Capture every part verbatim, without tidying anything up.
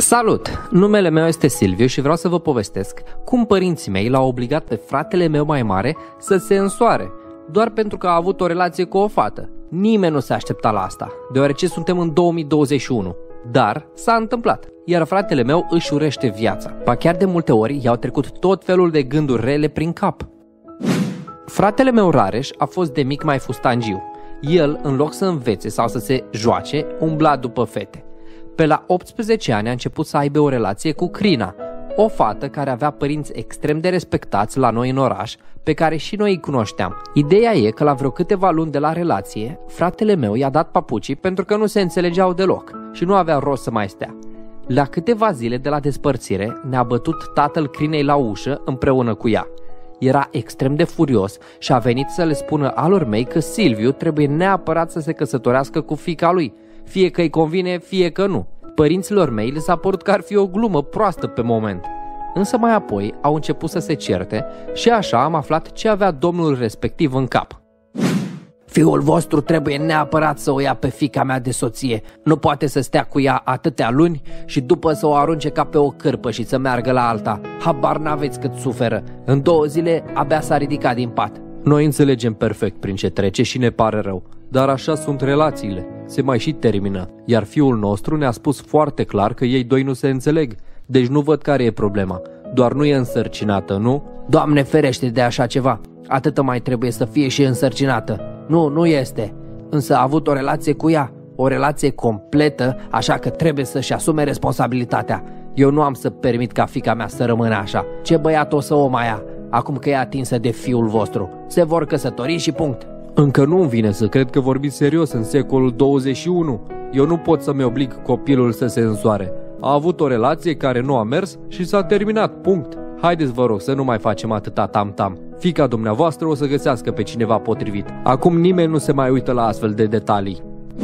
Salut! Numele meu este Silviu și vreau să vă povestesc cum părinții mei l-au obligat pe fratele meu mai mare să se însoare, doar pentru că a avut o relație cu o fată. Nimeni nu se aștepta la asta, deoarece suntem în două mii douăzeci și unu. Dar s-a întâmplat, iar fratele meu își urește viața. Ba chiar de multe ori i-au trecut tot felul de gânduri rele prin cap. Fratele meu Rareș a fost de mic mai fustangiu. El, în loc să învețe sau să se joace, umbla după fete. Pe la optsprezece ani a început să aibă o relație cu Crina, o fată care avea părinți extrem de respectați la noi în oraș, pe care și noi îi cunoșteam. Ideea e că la vreo câteva luni de la relație, fratele meu i-a dat papucii pentru că nu se înțelegeau deloc și nu avea rost să mai stea. La câteva zile de la despărțire ne-a bătut tatăl Crinei la ușă împreună cu ea. Era extrem de furios și a venit să le spună alor mei că Silviu trebuie neapărat să se căsătorească cu fiica lui, fie că îi convine, fie că nu. Părinților mei le s-a părut că ar fi o glumă proastă pe moment. Însă mai apoi au început să se certe și așa am aflat ce avea domnul respectiv în cap. Fiul vostru trebuie neapărat să o ia pe fiica mea de soție. Nu poate să stea cu ea atâtea luni și după să o arunce ca pe o cârpă și să meargă la alta. Habar n-aveți cât suferă. În două zile abia s-a ridicat din pat. Noi înțelegem perfect prin ce trece și ne pare rău, dar așa sunt relațiile. Se mai și termină, iar fiul nostru ne-a spus foarte clar că ei doi nu se înțeleg. Deci nu văd care e problema. Doar nu e însărcinată, nu? Doamne ferește de așa ceva. Atâta mai trebuie să fie și însărcinată. Nu, nu este. Însă a avut o relație cu ea, o relație completă, așa că trebuie să-și asume responsabilitatea. Eu nu am să permit ca fiica mea să rămână așa. Ce băiat o să o mai ia, acum că e atinsă de fiul vostru? Se vor căsători și punct. Încă nu-mi vine să cred că vorbiți serios în secolul douăzeci și unu. Eu nu pot să-mi oblig copilul să se însoare. A avut o relație care nu a mers și s-a terminat, punct. Haideți vă rog să nu mai facem atâta tam-tam. Fiica dumneavoastră o să găsească pe cineva potrivit. Acum nimeni nu se mai uită la astfel de detalii.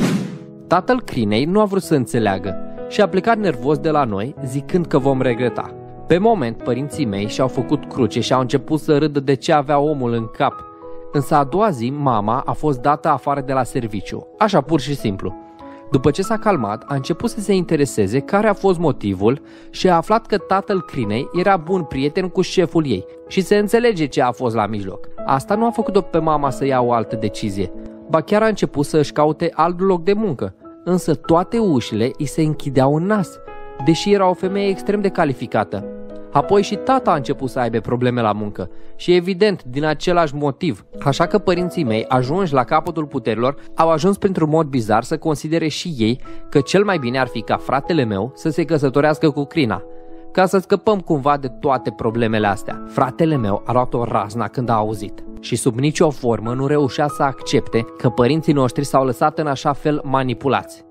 Tatăl Crinei nu a vrut să înțeleagă și a plecat nervos de la noi, zicând că vom regreta. Pe moment, părinții mei și-au făcut cruce și au început să râdă de ce avea omul în cap. Însă a doua zi, mama a fost dată afară de la serviciu, așa pur și simplu. După ce s-a calmat, a început să se intereseze care a fost motivul și a aflat că tatăl Crinei era bun prieten cu șeful ei și se înțelege ce a fost la mijloc. Asta nu a făcut-o pe mama să ia o altă decizie, ba chiar a început să își caute alt loc de muncă, însă toate ușile îi se închideau în nas, deși era o femeie extrem de calificată. Apoi și tata a început să aibă probleme la muncă și evident din același motiv. Așa că părinții mei, ajunși la capătul puterilor, au ajuns printr-un mod bizar să considere și ei că cel mai bine ar fi ca fratele meu să se căsătorească cu Crina, ca să scăpăm cumva de toate problemele astea. Fratele meu a luat o razna când a auzit și sub nicio formă nu reușea să accepte că părinții noștri s-au lăsat în așa fel manipulați.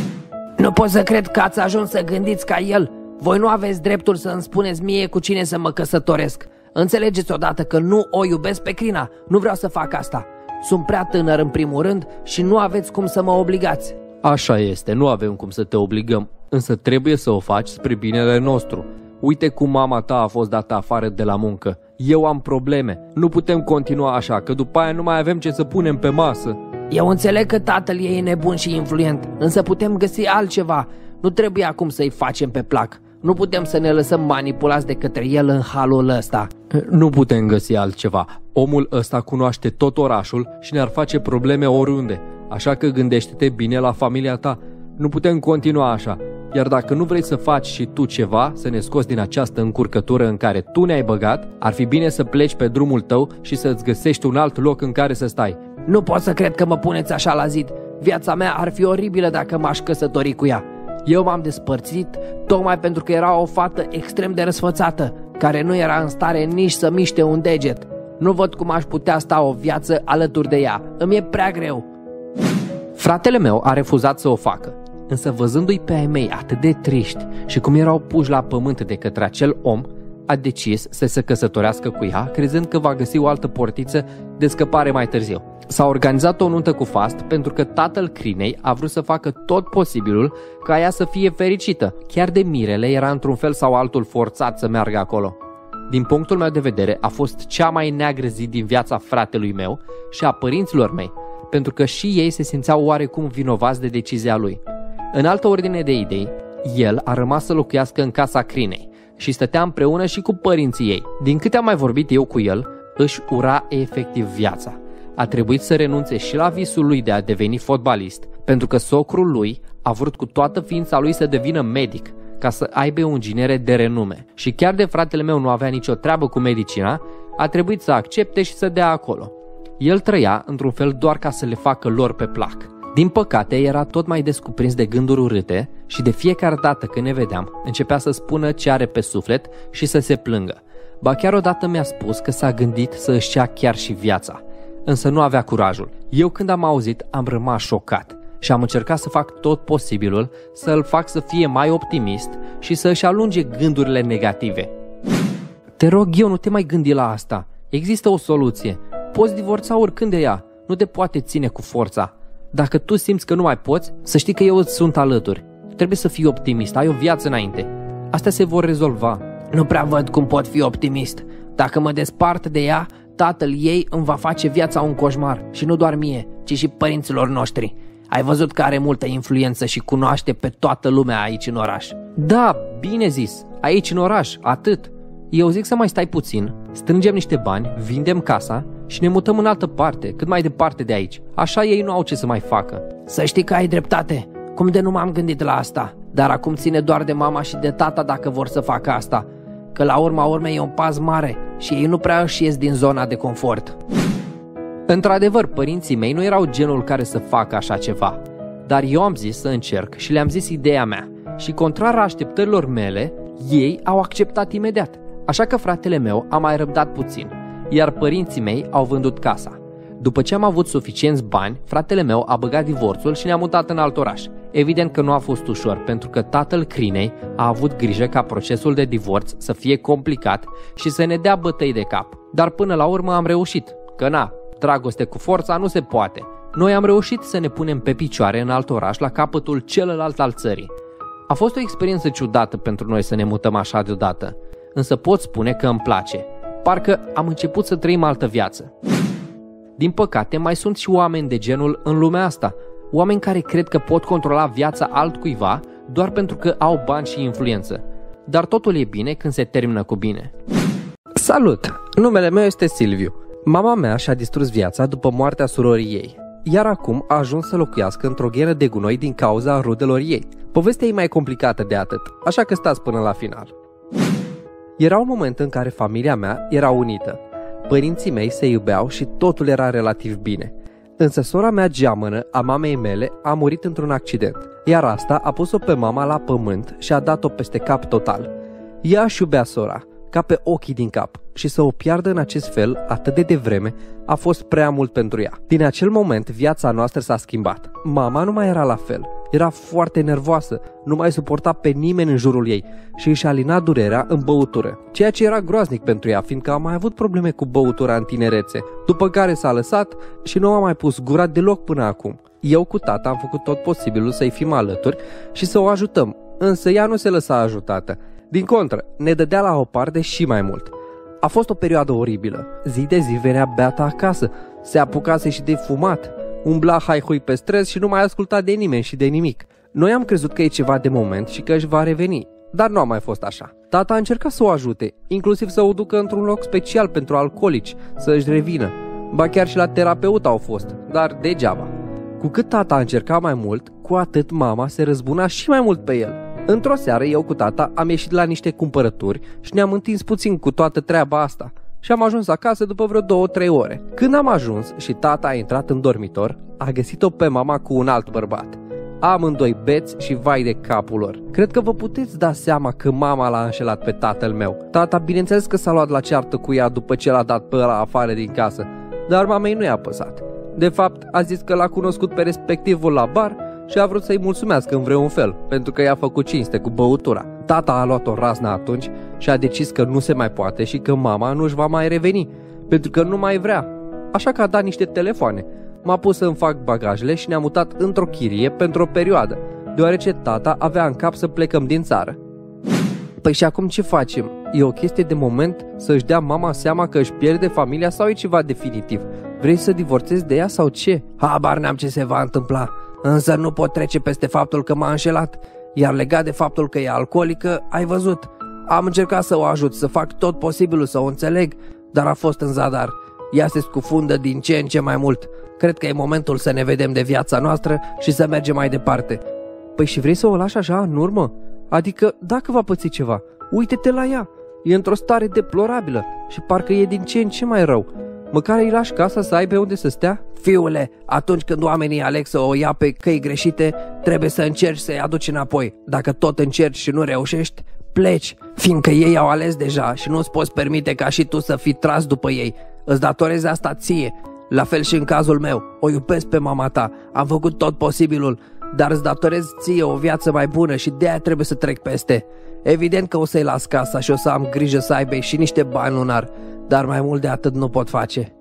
Nu pot să cred că ați ajuns să gândiți ca el. Voi nu aveți dreptul să îmi spuneți mie cu cine să mă căsătoresc. Înțelegeți odată că nu o iubesc pe Crina. Nu vreau să fac asta. Sunt prea tânăr în primul rând și nu aveți cum să mă obligați. Așa este, nu avem cum să te obligăm, însă trebuie să o faci spre binele nostru. Uite cum mama ta a fost dată afară de la muncă. Eu am probleme. Nu putem continua așa, că după aia nu mai avem ce să punem pe masă. Eu înțeleg că tatăl ei e nebun și influent, însă putem găsi altceva. Nu trebuie acum să-i facem pe plac. Nu putem să ne lăsăm manipulați de către el în halul ăsta. Nu putem găsi altceva. Omul ăsta cunoaște tot orașul și ne-ar face probleme oriunde. Așa că gândește-te bine la familia ta. Nu putem continua așa. Iar dacă nu vrei să faci și tu ceva, să ne scoți din această încurcătură în care tu ne-ai băgat, ar fi bine să pleci pe drumul tău și să-ți găsești un alt loc în care să stai. Nu pot să cred că mă puneți așa la zid. Viața mea ar fi oribilă dacă m-aș căsători cu ea. Eu m-am despărțit tocmai pentru că era o fată extrem de răsfățată, care nu era în stare nici să miște un deget. Nu văd cum aș putea sta o viață alături de ea. Îmi e prea greu. Fratele meu a refuzat să o facă, însă văzându-i pe ai mei atât de triști și cum erau puși la pământ de către acel om, a decis să se căsătorească cu ea, crezând că va găsi o altă portiță de scăpare mai târziu. S-a organizat o nuntă cu fast pentru că tatăl Crinei a vrut să facă tot posibilul ca ea să fie fericită. Chiar de mirele era într-un fel sau altul forțat să meargă acolo. Din punctul meu de vedere a fost cea mai neagră zi din viața fratelui meu și a părinților mei, pentru că și ei se simțeau oarecum vinovați de decizia lui. În altă ordine de idei, El a rămas să locuiască în casa Crinei și stătea împreună și cu părinții ei. Din câte am mai vorbit eu cu el, își ura efectiv viața. A trebuit să renunțe și la visul lui de a deveni fotbalist, pentru că socrul lui a vrut cu toată ființa lui să devină medic, ca să aibă o inginere de renume. Și chiar de fratele meu nu avea nicio treabă cu medicina, a trebuit să accepte și să dea acolo. El trăia într-un fel doar ca să le facă lor pe plac. Din păcate, era tot mai des cuprins de gânduri urâte și de fiecare dată când ne vedeam, începea să spună ce are pe suflet și să se plângă. Ba chiar odată mi-a spus că s-a gândit să își ia chiar și viața, însă nu avea curajul. Eu când am auzit am rămas șocat și am încercat să fac tot posibilul să îl fac să fie mai optimist și să își alunge gândurile negative. Te rog eu, nu te mai gândi la asta. Există o soluție. Poți divorța oricând de ea. Nu te poate ține cu forța. Dacă tu simți că nu mai poți, să știi că eu îți sunt alături. Trebuie să fii optimist, ai o viață înainte. Astea se vor rezolva. Nu prea văd cum pot fi optimist. Dacă mă despart de ea, tatăl ei îmi va face viața un coșmar. Și nu doar mie, ci și părinților noștri. Ai văzut că are multă influență și cunoaște pe toată lumea aici în oraș. Da, bine zis, aici în oraș, atât. Eu zic să mai stai puțin, strângem niște bani, vindem casa și ne mutăm în altă parte, cât mai departe de aici. Așa ei nu au ce să mai facă. Să știi că ai dreptate. Cum de nu m-am gândit la asta? Dar acum ține doar de mama și de tata dacă vor să facă asta. Că la urma urmei e un pas mare și ei nu prea își ies din zona de confort. Într-adevăr, părinții mei nu erau genul care să facă așa ceva. Dar eu am zis să încerc și le-am zis ideea mea. Și contrar așteptărilor mele, ei au acceptat imediat. Așa că fratele meu a mai răbdat puțin, iar părinții mei au vândut casa. După ce am avut suficienți bani, fratele meu a băgat divorțul și ne-a mutat în alt oraș. Evident că nu a fost ușor, pentru că tatăl Crinei a avut grijă ca procesul de divorț să fie complicat și să ne dea bătăi de cap. Dar până la urmă am reușit, că na, dragoste cu forța nu se poate. Noi am reușit să ne punem pe picioare în alt oraș la capătul celălalt al țării. A fost o experiență ciudată pentru noi să ne mutăm așa deodată, însă pot spune că îmi place. Parcă am început să trăim altă viață. Din păcate, mai sunt și oameni de genul în lumea asta. Oameni care cred că pot controla viața altcuiva doar pentru că au bani și influență. Dar totul e bine când se termină cu bine. Salut! Numele meu este Silviu. Mama mea și-a distrus viața după moartea surorii ei, iar acum a ajuns să locuiască într-o gheră de gunoi din cauza rudelor ei. Povestea e mai complicată de atât, așa că stați până la final. Era un moment în care familia mea era unită. Părinții mei se iubeau și totul era relativ bine. Însă sora mea geamănă, a mamei mele, a murit într-un accident, iar asta a pus-o pe mama la pământ și a dat-o peste cap total. Ea își iubea sora, ca pe ochii din cap, și să o piardă în acest fel atât de devreme a fost prea mult pentru ea. Din acel moment viața noastră s-a schimbat. Mama nu mai era la fel, era foarte nervoasă, nu mai suporta pe nimeni în jurul ei și își alina durerea în băutură, ceea ce era groaznic pentru ea, fiindcă a mai avut probleme cu băutura în tinerețe, după care s-a lăsat și nu a mai pus gura deloc până acum. Eu cu tata am făcut tot posibilul să-i fim alături și să o ajutăm, însă ea nu se lăsa ajutată. Din contră, ne dădea la o parte și mai mult. A fost o perioadă oribilă. Zi de zi venea beata acasă, se apucase și de fumat, umbla hai-hui pe străzi și nu mai asculta de nimeni și de nimic. Noi am crezut că e ceva de moment și că își va reveni, dar nu a mai fost așa. Tata a încercat să o ajute, inclusiv să o ducă într-un loc special pentru alcoolici, să își revină. Ba chiar și la terapeut au fost, dar degeaba. Cu cât tata a încercat mai mult, cu atât mama se răzbuna și mai mult pe el. Într-o seară, eu cu tata am ieșit la niște cumpărături și ne-am întins puțin cu toată treaba asta și am ajuns acasă după vreo două-trei ore. Când am ajuns și tata a intrat în dormitor, a găsit-o pe mama cu un alt bărbat. Amândoi beți și vai de capul lor. Cred că vă puteți da seama că mama l-a înșelat pe tatăl meu. Tata bineînțeles că s-a luat la ceartă cu ea după ce l-a dat pe ăla afară din casă, dar mamei nu i-a păsat. De fapt, a zis că l-a cunoscut pe respectivul la bar și a vrut să-i mulțumească în vreun fel, pentru că i-a făcut cinste cu băutura. Tata a luat o raznă atunci și a decis că nu se mai poate și că mama nu-și va mai reveni, pentru că nu mai vrea. Așa că a dat niște telefoane. M-a pus să-mi fac bagajele și ne-am mutat într-o chirie pentru o perioadă, deoarece tata avea în cap să plecăm din țară. Păi și acum ce facem? E o chestie de moment să-și dea mama seama că își pierde familia sau e ceva definitiv? Vrei să divorțezi de ea sau ce? Habar n-am ce se va întâmpla, însă nu pot trece peste faptul că m-a înșelat. Iar legat de faptul că e alcoolică, ai văzut, am încercat să o ajut, să fac tot posibilul să o înțeleg, dar a fost în zadar. Ea se scufundă din ce în ce mai mult. Cred că e momentul să ne vedem de viața noastră și să mergem mai departe. Păi și vrei să o lași așa în urmă? Adică dacă va păți ceva, uite-te la ea. E într-o stare deplorabilă și parcă e din ce în ce mai rău. Măcar îi lași casa să aibă unde să stea? Fiule, atunci când oamenii aleg să o ia pe căi greșite, trebuie să încerci să-i aduci înapoi. Dacă tot încerci și nu reușești, pleci, fiindcă ei au ales deja și nu-ți poți permite ca și tu să fii tras după ei. Îți datorezi asta ție. La fel și în cazul meu, o iubesc pe mama ta, am făcut tot posibilul, dar îți datorez ție o viață mai bună și de aia trebuie să trec peste. Evident că o să-i las casa și o să am grijă să aibă și niște bani lunar, dar mai mult de atât nu pot face.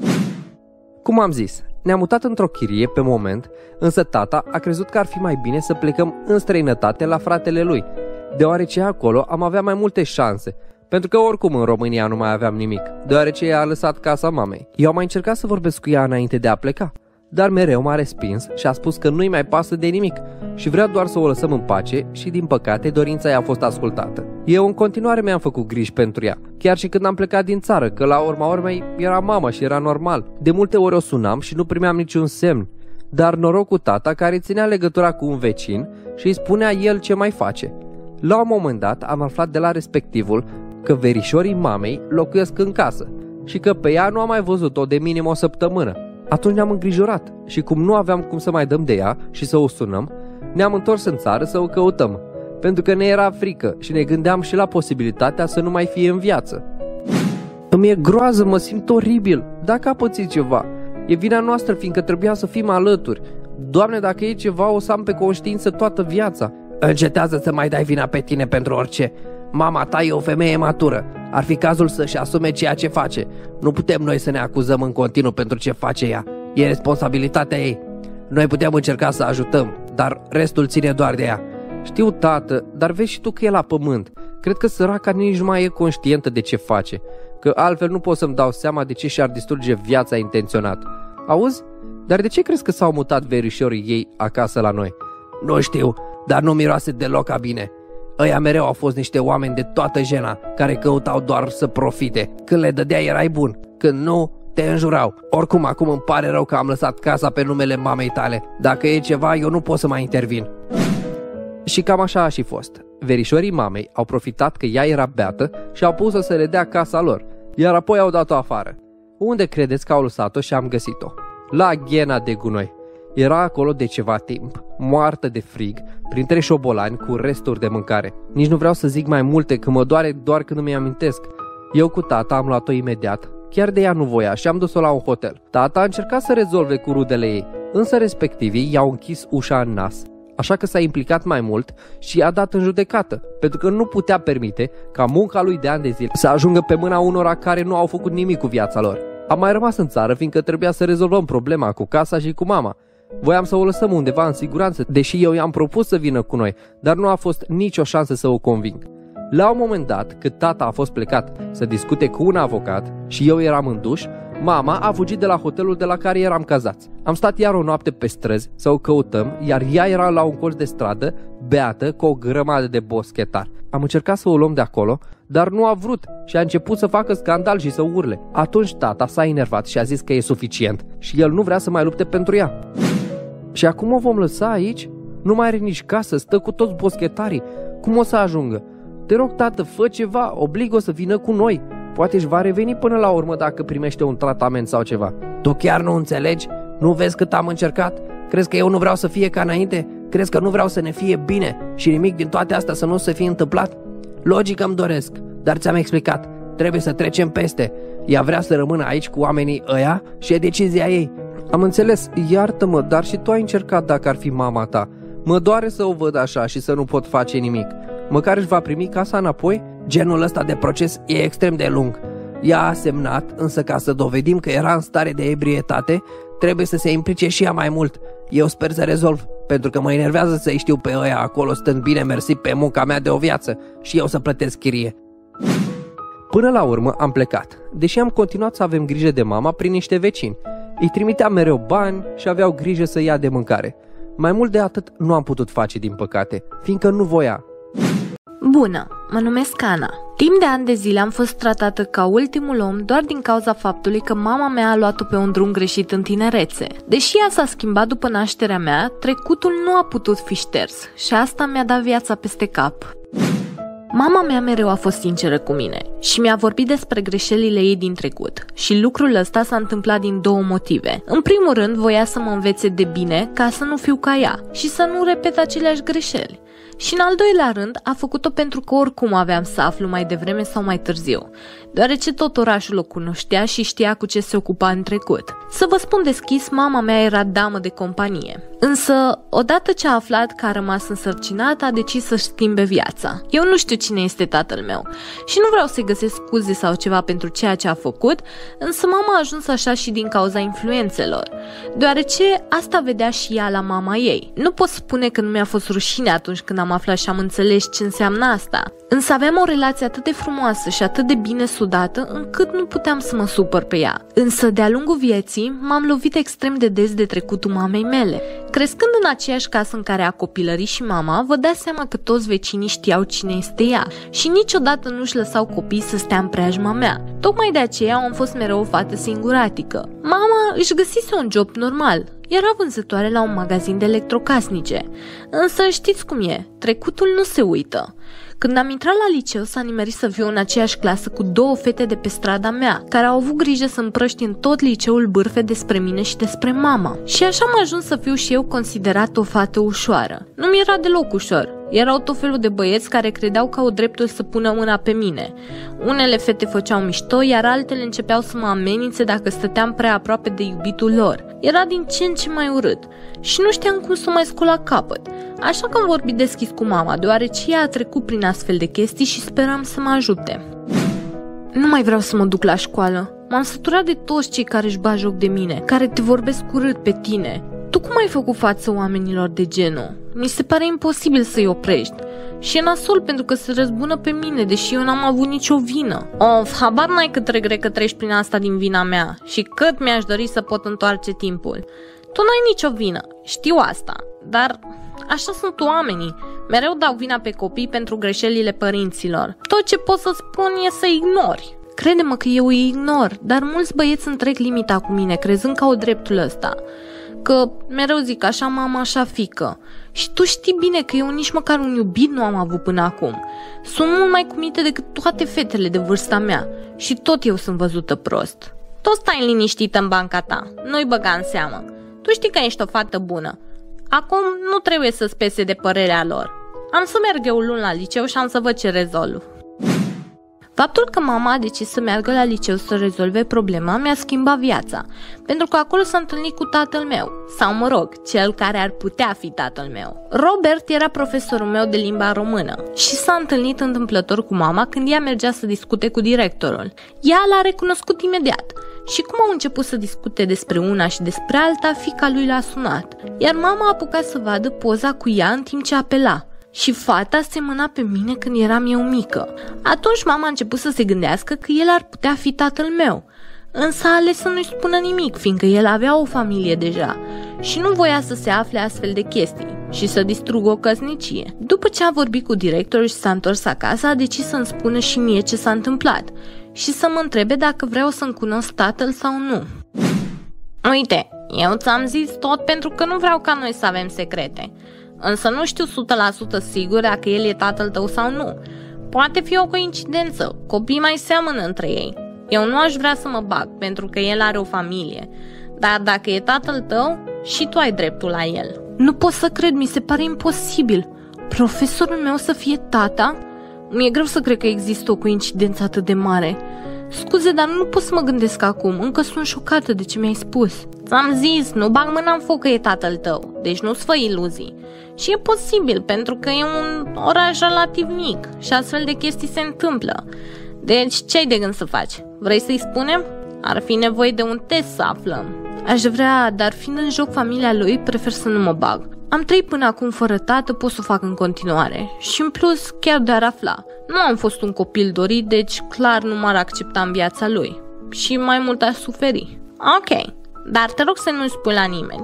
Cum am zis, ne-am mutat într-o chirie pe moment, însă tata a crezut că ar fi mai bine să plecăm în străinătate la fratele lui, deoarece acolo am avea mai multe șanse, pentru că oricum în România nu mai aveam nimic, deoarece ea a lăsat casa mamei. Eu am mai încercat să vorbesc cu ea înainte de a pleca, dar mereu m-a respins și a spus că nu-i mai pasă de nimic și vrea doar să o lăsăm în pace și, din păcate, dorința ei a fost ascultată. Eu în continuare mi-am făcut griji pentru ea, chiar și când am plecat din țară, că la urma urmei era mama și era normal. De multe ori o sunam și nu primeam niciun semn, dar noroc cu tata care ținea legătura cu un vecin și îi spunea el ce mai face. La un moment dat am aflat de la respectivul că verișorii mamei locuiesc în casă și că pe ea nu am mai văzut-o de minim o săptămână. Atunci ne-am îngrijorat și cum nu aveam cum să mai dăm de ea și să o sunăm, ne-am întors în țară să o căutăm, pentru că ne era frică și ne gândeam și la posibilitatea să nu mai fie în viață. Îmi e groază, mă simt oribil, dacă a pățit ceva. E vina noastră, fiindcă trebuia să fim alături. Doamne, dacă e ceva, o să am pe conștiință toată viața. Încetează să mai dai vina pe tine pentru orice. Mama ta e o femeie matură. Ar fi cazul să-și asume ceea ce face. Nu putem noi să ne acuzăm în continuu pentru ce face ea. E responsabilitatea ei. Noi putem încerca să ajutăm, dar restul ține doar de ea. Știu, tată, dar vezi și tu că e la pământ. Cred că săraca nici nu mai e conștientă de ce face, că altfel nu pot să-mi dau seama de ce și-ar distruge viața intenționat. Auzi? Dar de ce crezi că s-au mutat verișorii ei acasă la noi? Nu știu, dar nu miroase deloc a bine. Ăia mereu au fost niște oameni de toată jena, care căutau doar să profite. Când le dădea erai bun, când nu, te înjurau. Oricum, acum îmi pare rău că am lăsat casa pe numele mamei tale. Dacă e ceva, eu nu pot să mai intervin. Și cam așa a și fost. Verișorii mamei au profitat că ea era beată și au pus-o să le dea casa lor, iar apoi au dat-o afară. Unde credeți că au lăsat-o și am găsit-o? La ghena de gunoi. Era acolo de ceva timp, moartă de frig, printre șobolani cu resturi de mâncare. Nici nu vreau să zic mai multe, că mă doare doar când îmi amintesc. Eu cu tata am luat-o imediat, chiar de ea nu voia, și am dus-o la un hotel. Tata a încercat să rezolve cu rudele ei, însă respectivii i-au închis ușa în nas, așa că s-a implicat mai mult și i-a dat în judecată, pentru că nu putea permite ca munca lui de ani de zile să ajungă pe mâna unora care nu au făcut nimic cu viața lor. Am mai rămas în țară, fiindcă trebuia să rezolvăm problema cu casa și cu mama. Voiam să o lăsăm undeva în siguranță, deși eu i-am propus să vină cu noi, dar nu a fost nicio șansă să o conving. La un moment dat, când tata a fost plecat să discute cu un avocat și eu eram în duș, mama a fugit de la hotelul de la care eram cazați. Am stat iar o noapte pe străzi să o căutăm, iar ea era la un colț de stradă, beată, cu o grămadă de boschetari. Am încercat să o luăm de acolo, dar nu a vrut și a început să facă scandal și să urle. Atunci tata s-a enervat și a zis că e suficient și el nu vrea să mai lupte pentru ea. Și acum o vom lăsa aici? Nu mai are nici casă, stă cu toți boschetarii. Cum o să ajungă? Te rog, tată, fă ceva, oblig-o să vină cu noi. Poate își va reveni până la urmă dacă primește un tratament sau ceva. Tu chiar nu înțelegi? Nu vezi cât am încercat? Crezi că eu nu vreau să fie ca înainte? Crezi că nu vreau să ne fie bine și nimic din toate astea să nu se fie întâmplat? Logic îmi doresc, dar ți-am explicat. Trebuie să trecem peste. Ea vrea să rămână aici cu oamenii ăia și e decizia ei. Am înțeles, iartă-mă, dar și tu ai încercat dacă ar fi mama ta. Mă doare să o văd așa și să nu pot face nimic. Măcar își va primi casa înapoi? Genul ăsta de proces e extrem de lung. Ea a semnat, însă ca să dovedim că era în stare de ebrietate, trebuie să se implice și ea mai mult. Eu sper să rezolv, pentru că mă enervează să-i știu pe ăia acolo stând bine mersi pe munca mea de o viață și eu să plătesc chirie. Până la urmă am plecat, deși am continuat să avem grijă de mama prin niște vecini. Îi trimiteam mereu bani și aveau grijă să ia de mâncare. Mai mult de atât nu am putut face, din păcate, fiindcă nu voia. Bună, mă numesc Ana. Timp de ani de zile am fost tratată ca ultimul om doar din cauza faptului că mama mea a luat-o pe un drum greșit în tinerețe. Deși ea s-a schimbat după nașterea mea, trecutul nu a putut fi șters și asta mi-a dat viața peste cap. Mama mea mereu a fost sinceră cu mine și mi-a vorbit despre greșelile ei din trecut și lucrul ăsta s-a întâmplat din două motive. În primul rând, voia să mă învețe de bine ca să nu fiu ca ea și să nu repet aceleași greșeli. Și în al doilea rând, a făcut-o pentru că oricum aveam să aflu mai devreme sau mai târziu, deoarece tot orașul o cunoștea și știa cu ce se ocupa în trecut. Să vă spun deschis, mama mea era damă de companie. Însă, odată ce a aflat că a rămas însărcinată, a decis să-și schimbe viața. Eu nu știu cine este tatăl meu și nu vreau să-i găsesc scuze sau ceva pentru ceea ce a făcut, însă mama a ajuns așa și din cauza influențelor, deoarece asta vedea și ea la mama ei. Nu pot spune că nu mi-a fost rușine atunci când am aflat și am înțeles ce înseamnă asta, însă aveam o relație atât de frumoasă și atât de bine sudată încât nu puteam să mă supăr pe ea. Însă de-a lungul vieții m-am lovit extrem de des de trecutul mamei mele. Crescând în aceeași casă în care a copilărit și mama, vă dați seama că toți vecinii știau cine este ea și niciodată nu-și lăsau copiii să stea în preajma mea. Tocmai de aceea am fost mereu o fată singuratică. Mama își găsise un job normal. Era vânzătoare la un magazin de electrocasnice. Însă știți cum e, trecutul nu se uită. Când am intrat la liceu, s-a nimerit să fiu în aceeași clasă cu două fete de pe strada mea, care au avut grijă să împrăști în tot liceul bârfe despre mine și despre mama. Și așa am ajuns să fiu și eu considerată o fată ușoară. Nu mi era deloc ușor. Erau tot felul de băieți care credeau că au dreptul să pună mâna pe mine. Unele fete făceau mișto, iar altele începeau să mă amenințe dacă stăteam prea aproape de iubitul lor. Era din ce în ce mai urât și nu știam cum să o mai scol la capăt. Așa că am vorbit deschis cu mama, deoarece ea a trecut prin astfel de chestii și speram să mă ajute. Nu mai vreau să mă duc la școală. M-am săturat de toți cei care își bat joc de mine, care te vorbesc urât pe tine. Tu cum ai făcut față oamenilor de genul? Mi se pare imposibil să-i oprești. Și e nasol pentru că se răzbună pe mine, deși eu n-am avut nicio vină. Of, habar n-ai cât regret că treci prin asta din vina mea și cât mi-aș dori să pot întoarce timpul. Tu n-ai nicio vină, știu asta, dar așa sunt oamenii. Mereu dau vina pe copii pentru greșelile părinților. Tot ce pot să spun e să ignori. Crede-mă că eu îi ignor, dar mulți băieți întrec limita cu mine, crezând că au dreptul ăsta. Că mereu zic așa mama, așa fică. Și tu știi bine că eu nici măcar un iubit nu am avut până acum. Sunt mult mai cu minte decât toate fetele de vârsta mea și tot eu sunt văzută prost. Tot stai liniștită în banca ta, nu-i băga în seamă. Tu știi că ești o fată bună. Acum nu trebuie să-ți pese de părerea lor. Am să merg eu luni la liceu și am să văd ce rezolv. Faptul că mama a decis să meargă la liceu să rezolve problema mi-a schimbat viața, pentru că acolo s-a întâlnit cu tatăl meu, sau mă rog, cel care ar putea fi tatăl meu. Robert era profesorul meu de limba română și s-a întâlnit întâmplător cu mama când ea mergea să discute cu directorul. Ea l-a recunoscut imediat și cum au început să discute despre una și despre alta, fiica lui l-a sunat, iar mama a apucat să vadă poza cu ea în timp ce apela. Și fata semăna pe mine când eram eu mică. Atunci mama a început să se gândească că el ar putea fi tatăl meu, însă a ales să nu-i spună nimic, fiindcă el avea o familie deja și nu voia să se afle astfel de chestii și să distrugă o căsnicie. După ce a vorbit cu directorul și s-a întors acasă, a decis să-mi spună și mie ce s-a întâmplat și să mă întrebe dacă vreau să-mi cunosc tatăl sau nu. Uite, eu ți-am zis tot pentru că nu vreau ca noi să avem secrete. Însă nu știu o sută la sută sigur dacă el e tatăl tău sau nu. Poate fi o coincidență, copiii mai seamănă între ei. Eu nu aș vrea să mă bag, pentru că el are o familie. Dar dacă e tatăl tău, și tu ai dreptul la el. Nu pot să cred, mi se pare imposibil. Profesorul meu să fie tata? Mi-e greu să cred că există o coincidență atât de mare. Scuze, dar nu pot să mă gândesc acum, încă sunt șocată de ce mi-ai spus. Ți-am zis, nu bag mâna în foc că e tatăl tău, deci nu-ți fă iluzii. Și e posibil, pentru că e un oraș relativ mic și astfel de chestii se întâmplă. Deci ce ai de gând să faci? Vrei să-i spunem? Ar fi nevoie de un test să aflăm. Aș vrea, dar fiind în joc familia lui, prefer să nu mă bag. Am trăit până acum fără tată, pot să o fac în continuare. Și în plus, chiar de-ar afla. Nu am fost un copil dorit, deci clar nu m-ar accepta în viața lui. Și mai mult aș suferi. Ok, dar te rog să nu-i spui la nimeni.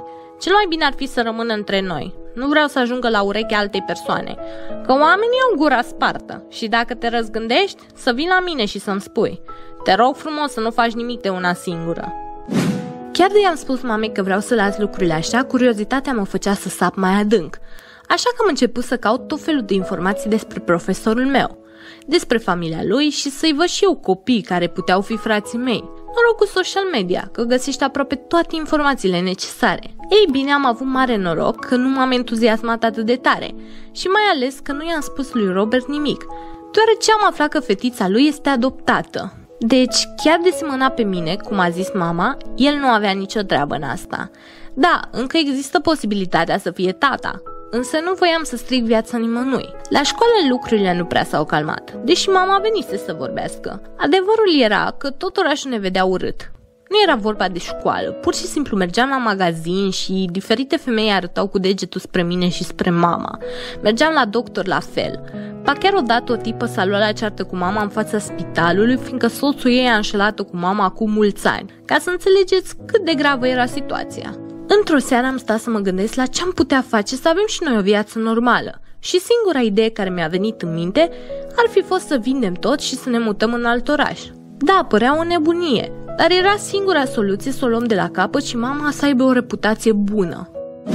Cel mai bine ar fi să rămână între noi. Nu vreau să ajungă la urechea altei persoane, că oamenii au gura spartă și dacă te răzgândești, să vii la mine și să-mi spui. Te rog frumos să nu faci nimic de una singură. Chiar de i-am spus mamei că vreau să las lucrurile așa, curiozitatea mă făcea să sap mai adânc. Așa că am început să caut tot felul de informații despre profesorul meu, despre familia lui și să-i văd și eu copii care puteau fi frații mei. Noroc cu social media, că găsești aproape toate informațiile necesare. Ei bine, am avut mare noroc că nu m-am entuziasmat atât de tare și mai ales că nu i-am spus lui Robert nimic, deoarece am aflat că fetița lui este adoptată. Deci, chiar de semăna pe mine, cum a zis mama, el nu avea nicio treabă în asta. Da, încă există posibilitatea să fie tata, însă nu voiam să stric viața nimănui. La școală lucrurile nu prea s-au calmat, deși mama venise să vorbească. Adevărul era că tot orașul ne vedea urât. Nu era vorba de școală, pur și simplu mergeam la magazin și diferite femei arătau cu degetul spre mine și spre mama. Mergeam la doctor la fel. Ba chiar odată o tipă s-a luat la ceartă cu mama în fața spitalului, fiindcă soțul ei a înșelat-o cu mama acum mulți ani, ca să înțelegeți cât de gravă era situația. Într-o seară am stat să mă gândesc la ce am putea face să avem și noi o viață normală și singura idee care mi-a venit în minte ar fi fost să vindem tot și să ne mutăm în alt oraș. Da, părea o nebunie, dar era singura soluție să o luăm de la capăt și mama să aibă o reputație bună.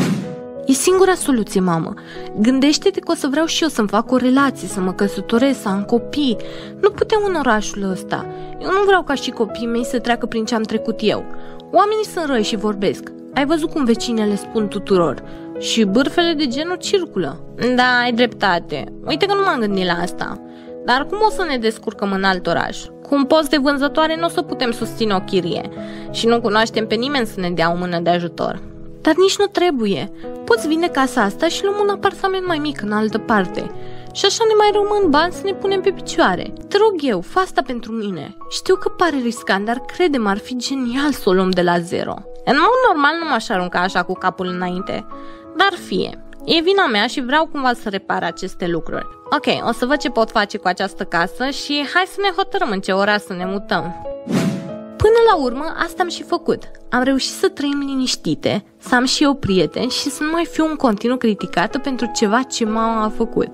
E singura soluție, mamă. Gândește-te că o să vreau și eu să-mi fac o relație, să mă căsătoresc, să am copii. Nu putem în orașul ăsta. Eu nu vreau ca și copiii mei să treacă prin ce am trecut eu. Oamenii sunt răi și vorbesc. Ai văzut cum vecinele spun tuturor. Și bârfele de genul circulă. Da, ai dreptate. Uite că nu m-am gândit la asta. Dar cum o să ne descurcăm în alt oraș? Cu un post de vânzătoare nu o să putem susține o chirie. Și nu cunoaștem pe nimeni să ne dea o mână de ajutor. Dar nici nu trebuie. Poți vinde casa asta și luăm un apartament mai mic în altă parte. Și așa ne mai rămân bani să ne punem pe picioare. Te rog eu, fă asta pentru mine. Știu că pare riscant, dar crede-mă, ar fi genial să o luăm de la zero. În mod normal nu m-aș arunca așa cu capul înainte. Dar fie. E vina mea și vreau cumva să repar aceste lucruri. Ok, o să văd ce pot face cu această casă și hai să ne hotărâm în ce oraș să ne mutăm. Până la urmă, asta am și făcut. Am reușit să trăim liniștite, să am și eu prieteni și să nu mai fiu în continuu criticată pentru ceva ce mama a făcut.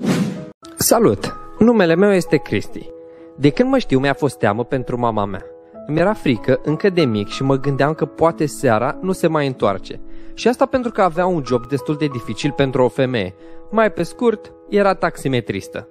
Salut! Numele meu este Cristi. De când mă știu, mi-a fost teamă pentru mama mea. Îmi era frică încă de mic și mă gândeam că poate seara nu se mai întoarce. Și asta pentru că avea un job destul de dificil pentru o femeie. Mai pe scurt, era taximetristă.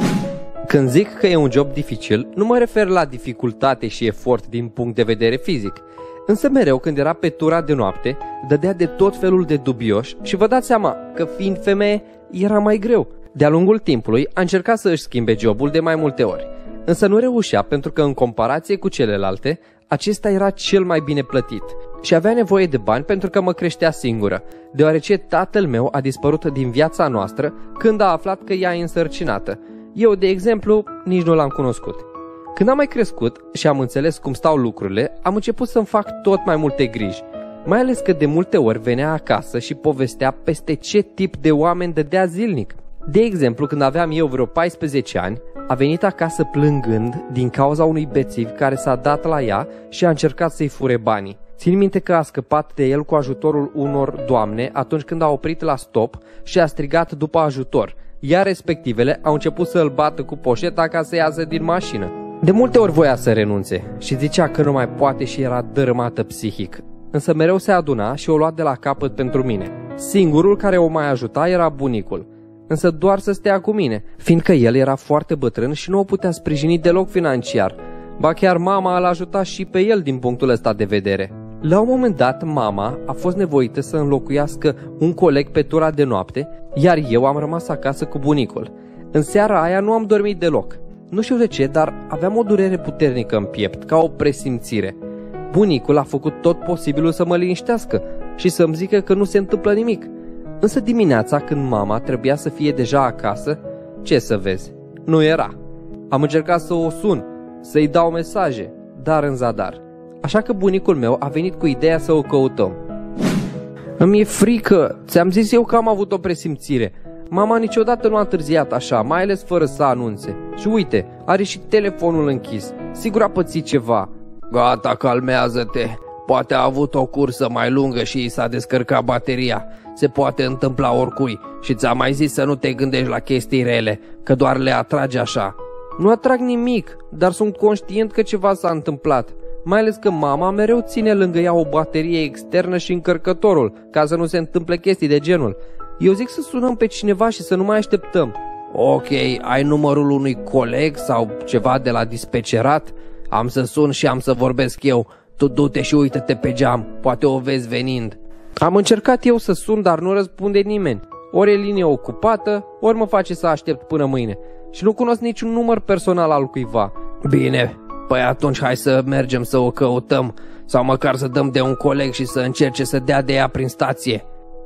Când zic că e un job dificil, nu mă refer la dificultate și efort din punct de vedere fizic. Însă mereu când era pe tura de noapte, dădea de tot felul de dubioși și vă dați seama că fiind femeie era mai greu. De-a lungul timpului a încercat să își schimbe jobul de mai multe ori, însă nu reușea pentru că în comparație cu celelalte, acesta era cel mai bine plătit și avea nevoie de bani pentru că mă creștea singură, deoarece tatăl meu a dispărut din viața noastră când a aflat că ea e însărcinată. Eu, de exemplu, nici nu l-am cunoscut. Când am mai crescut și am înțeles cum stau lucrurile, am început să-mi fac tot mai multe griji, mai ales că de multe ori venea acasă și povestea peste ce tip de oameni dădea zilnic. De exemplu, când aveam eu vreo paisprezece ani, a venit acasă plângând din cauza unui bețiv care s-a dat la ea și a încercat să-i fure banii. Țin minte că a scăpat de el cu ajutorul unor doamne atunci când a oprit la stop și a strigat după ajutor, iar respectivele au început să îl bată cu poșeta ca să iasă din mașină. De multe ori voia să renunțe și zicea că nu mai poate și era dărâmată psihic, însă mereu se aduna și o lua de la capăt pentru mine. Singurul care o mai ajuta era bunicul, însă doar să stea cu mine, fiindcă el era foarte bătrân și nu o putea sprijini deloc financiar. Ba chiar mama îl ajuta și pe el din punctul ăsta de vedere. La un moment dat, mama a fost nevoită să înlocuiască un coleg pe tura de noapte, iar eu am rămas acasă cu bunicul. În seara aia nu am dormit deloc. Nu știu de ce, dar aveam o durere puternică în piept, ca o presimțire. Bunicul a făcut tot posibilul să mă liniștească și să-mi zică că nu se întâmplă nimic. Însă dimineața, când mama trebuia să fie deja acasă, ce să vezi, nu era. Am încercat să o sun, să-i dau mesaje, dar în zadar. Așa că bunicul meu a venit cu ideea să o căutăm. Îmi e frică, ți-am zis eu că am avut o presimțire. Mama niciodată nu a întârziat așa, mai ales fără să anunțe. Și uite, are și telefonul închis, sigur a pățit ceva. Gata, calmează-te, Poate a avut o cursă mai lungă și i s-a descărcat bateria. Se poate întâmpla oricui și ți-am mai zis să nu te gândești la chestii rele, că doar le atragi așa. Nu atrag nimic, dar sunt conștient că ceva s-a întâmplat. Mai ales că mama mereu ține lângă ea o baterie externă și încărcătorul, ca să nu se întâmple chestii de genul. Eu zic să sunăm pe cineva și să nu mai așteptăm. Ok, ai numărul unui coleg sau ceva de la dispecerat? Am să sun și am să vorbesc eu. Tu du-te și uită-te pe geam, poate o vezi venind. Am încercat eu să sun, dar nu răspunde nimeni. Ori e linie ocupată, ori mă face să aștept până mâine. Și nu cunosc niciun număr personal al cuiva. Bine, păi atunci hai să mergem să o căutăm, sau măcar să dăm de un coleg și să încerce să dea de ea prin stație.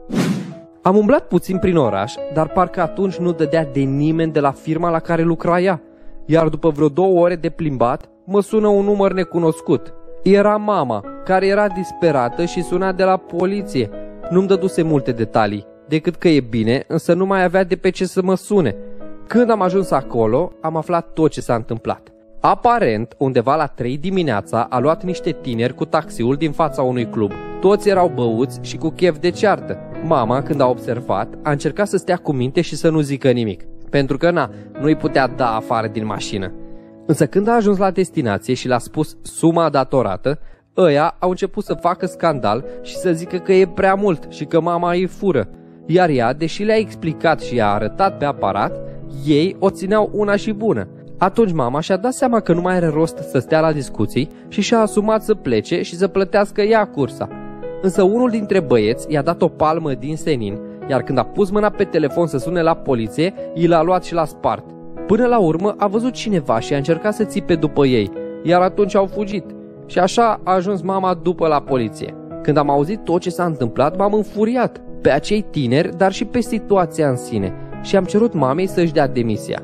Am umblat puțin prin oraș, dar parcă atunci nu dădea de nimeni de la firma la care lucra ea. Iar după vreo două ore de plimbat, mă sună un număr necunoscut. Era mama, care era disperată și suna de la poliție. Nu-mi dăduse multe detalii, decât că e bine, însă nu mai avea de pe ce să mă sune. Când am ajuns acolo, am aflat tot ce s-a întâmplat. Aparent, undeva la trei dimineața, a luat niște tineri cu taxiul din fața unui club. Toți erau băuți și cu chef de ceartă. Mama, când a observat, a încercat să stea cu minte și să nu zică nimic, pentru că na, nu-i putea da afară din mașină. Însă când a ajuns la destinație și l-a spus suma datorată, ăia au început să facă scandal și să zică că e prea mult și că mama îi fură. Iar ea, deși le-a explicat și i-a arătat pe aparat, ei o țineau una și bună. Atunci mama și-a dat seama că nu mai are rost să stea la discuții și și-a asumat să plece și să plătească ea cursa. Însă unul dintre băieți i-a dat o palmă din senin, iar când a pus mâna pe telefon să sune la poliție, i l-a luat și l-a spart. Până la urmă a văzut cineva și a încercat să țipe după ei, iar atunci au fugit. Și așa a ajuns mama după la poliție. Când am auzit tot ce s-a întâmplat, m-am înfuriat pe acei tineri, dar și pe situația în sine, și am cerut mamei să-și dea demisia.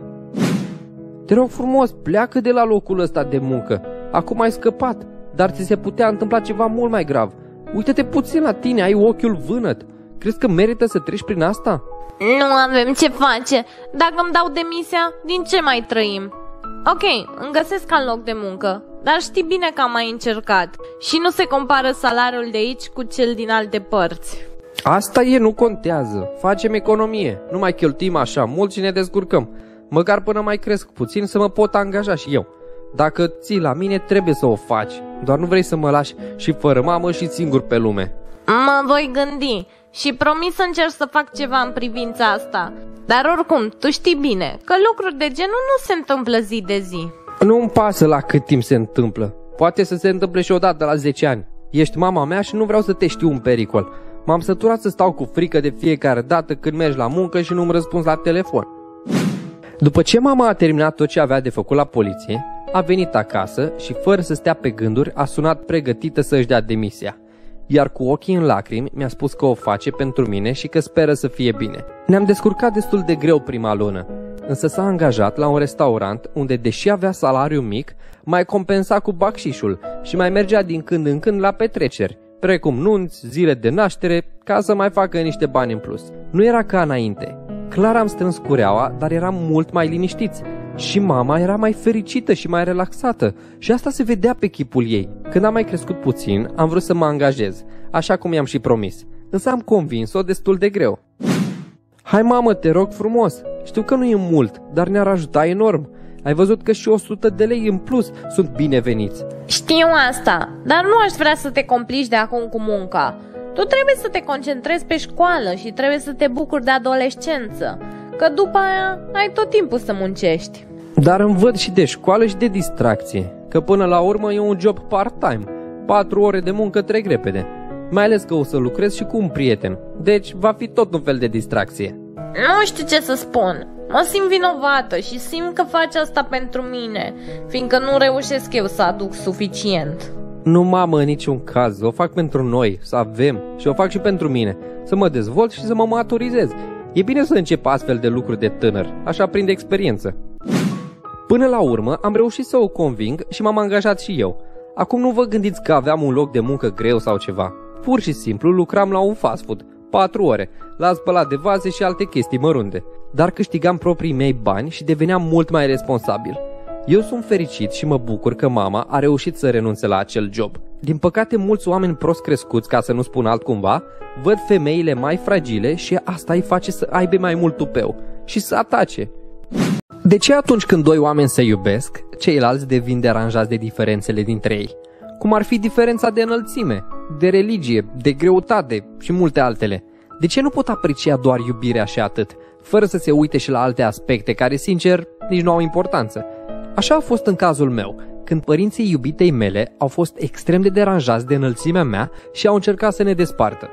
Te rog frumos, pleacă de la locul ăsta de muncă. Acum ai scăpat, dar ți se putea întâmpla ceva mult mai grav. Uită-te puțin la tine, ai ochiul vânăt. Crezi că merită să treci prin asta? Nu avem ce face. Dacă îmi dau demisia, din ce mai trăim? Ok, îmi găsesc alt loc de muncă, dar știi bine că am mai încercat și nu se compară salariul de aici cu cel din alte părți. Asta e, nu contează. Facem economie, nu mai cheltuim așa mult și ne descurcăm. Măcar până mai cresc puțin să mă pot angaja și eu. Dacă ții la mine, trebuie să o faci. Doar nu vrei să mă lași și fără mamă și singur pe lume. Mă voi gândi și promis să încerc să fac ceva în privința asta. Dar oricum, tu știi bine că lucruri de genul nu se întâmplă zi de zi. Nu-mi pasă la cât timp se întâmplă. Poate să se întâmple și odată la zece ani. Ești mama mea și nu vreau să te știu în pericol. M-am săturat să stau cu frică de fiecare dată când mergi la muncă și nu-mi răspunzi la telefon. După ce mama a terminat tot ce avea de făcut la poliție, a venit acasă și, fără să stea pe gânduri, a sunat pregătită să-și dea demisia. Iar cu ochii în lacrimi mi-a spus că o face pentru mine și că speră să fie bine. Ne-am descurcat destul de greu prima lună, însă s-a angajat la un restaurant unde, deși avea salariu mic, mai compensa cu bacșișul și mai mergea din când în când la petreceri, precum nunți, zile de naștere, ca să mai facă niște bani în plus. Nu era ca înainte. Clar am strâns cureaua, dar eram mult mai liniștiți. Și mama era mai fericită și mai relaxată și asta se vedea pe chipul ei. Când am mai crescut puțin, am vrut să mă angajez, așa cum i-am și promis, însă am convins-o destul de greu. Hai mamă, te rog frumos, știu că nu e mult, dar ne-ar ajuta enorm. Ai văzut că și o sută de lei în plus sunt bineveniți. Știu asta, dar nu aș vrea să te complici de acum cu munca. Tu trebuie să te concentrezi pe școală și trebuie să te bucuri de adolescență, că după aia ai tot timpul să muncești. Dar îmi văd și de școală și de distracție, că până la urmă e un job part-time. Patru ore de muncă trec repede, mai ales că o să lucrez și cu un prieten, deci va fi tot un fel de distracție. Nu știu ce să spun, mă simt vinovată și simt că faci asta pentru mine, fiindcă nu reușesc eu să aduc suficient. Nu, mamă, în niciun caz, o fac pentru noi, să avem, și o fac și pentru mine, să mă dezvolt și să mă maturizez. E bine să încep astfel de lucruri de tânăr, așa prind experiență. Până la urmă am reușit să o conving și m-am angajat și eu. Acum nu vă gândiți că aveam un loc de muncă greu sau ceva. Pur și simplu lucram la un fast food, patru ore, la spălat de vaze și alte chestii mărunte. Dar câștigam proprii mei bani și deveneam mult mai responsabil. Eu sunt fericit și mă bucur că mama a reușit să renunțe la acel job. Din păcate, mulți oameni prost crescuți, ca să nu spun altcumva, văd femeile mai fragile și asta îi face să aibă mai mult tupeu și să atace. De ce atunci când doi oameni se iubesc, ceilalți devin deranjați de diferențele dintre ei? Cum ar fi diferența de înălțime, de religie, de greutate și multe altele. De ce nu pot aprecia doar iubirea și atât, fără să se uite și la alte aspecte care, sincer, nici nu au importanță? Așa a fost în cazul meu, când părinții iubitei mele au fost extrem de deranjați de înălțimea mea și au încercat să ne despartă.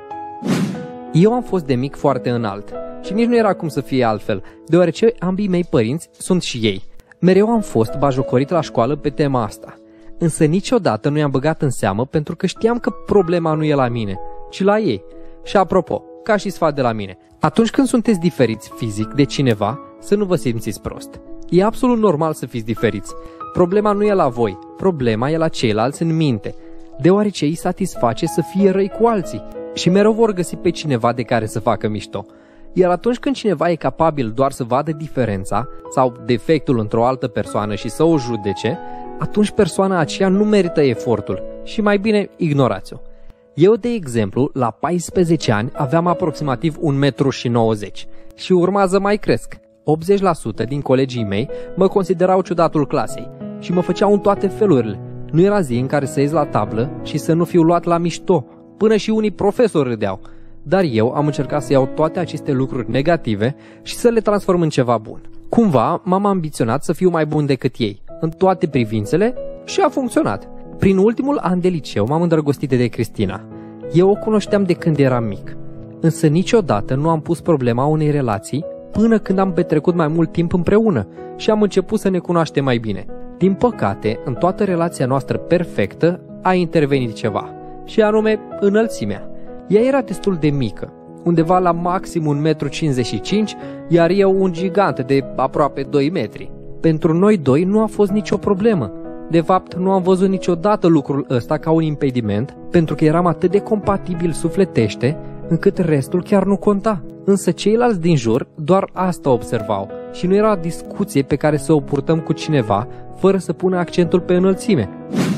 Eu am fost de mic foarte înalt și nici nu era cum să fie altfel, deoarece ambii mei părinți sunt și ei. Mereu am fost bajocorit la școală pe tema asta, însă niciodată nu i-am băgat în seamă pentru că știam că problema nu e la mine, ci la ei. Și apropo, ca și sfat de la mine, atunci când sunteți diferiți fizic de cineva, să nu vă simțiți prost. E absolut normal să fiți diferiți. Problema nu e la voi, problema e la ceilalți în minte, deoarece îi satisface să fie răi cu alții și mereu vor găsi pe cineva de care să facă mișto. Iar atunci când cineva e capabil doar să vadă diferența sau defectul într-o altă persoană și să o judece, atunci persoana aceea nu merită efortul și mai bine ignorați-o. Eu, de exemplu, la paisprezece ani aveam aproximativ un metru și nouăzeci și urma mai cresc. optzeci la sută din colegii mei mă considerau ciudatul clasei și mă făceau în toate felurile. Nu era zi în care să ies la tablă și să nu fiu luat la mișto, până și unii profesori râdeau. Dar eu am încercat să iau toate aceste lucruri negative și să le transform în ceva bun. Cumva m-am ambiționat să fiu mai bun decât ei, în toate privințele, și a funcționat. Prin ultimul an de liceu m-am îndrăgostit de Cristina. Eu o cunoșteam de când eram mic, însă niciodată nu am pus problema unei relații până când am petrecut mai mult timp împreună și am început să ne cunoaștem mai bine. Din păcate, în toată relația noastră perfectă a intervenit ceva, și anume înălțimea. Ea era destul de mică, undeva la maxim un metru cincizeci și cinci, iar eu un gigant de aproape doi metri. Pentru noi doi nu a fost nicio problemă. De fapt, nu am văzut niciodată lucrul ăsta ca un impediment, pentru că eram atât de compatibili sufletește, încât restul chiar nu conta. Însă ceilalți din jur doar asta observau și nu era discuție pe care să o purtăm cu cineva fără să pună accentul pe înălțime.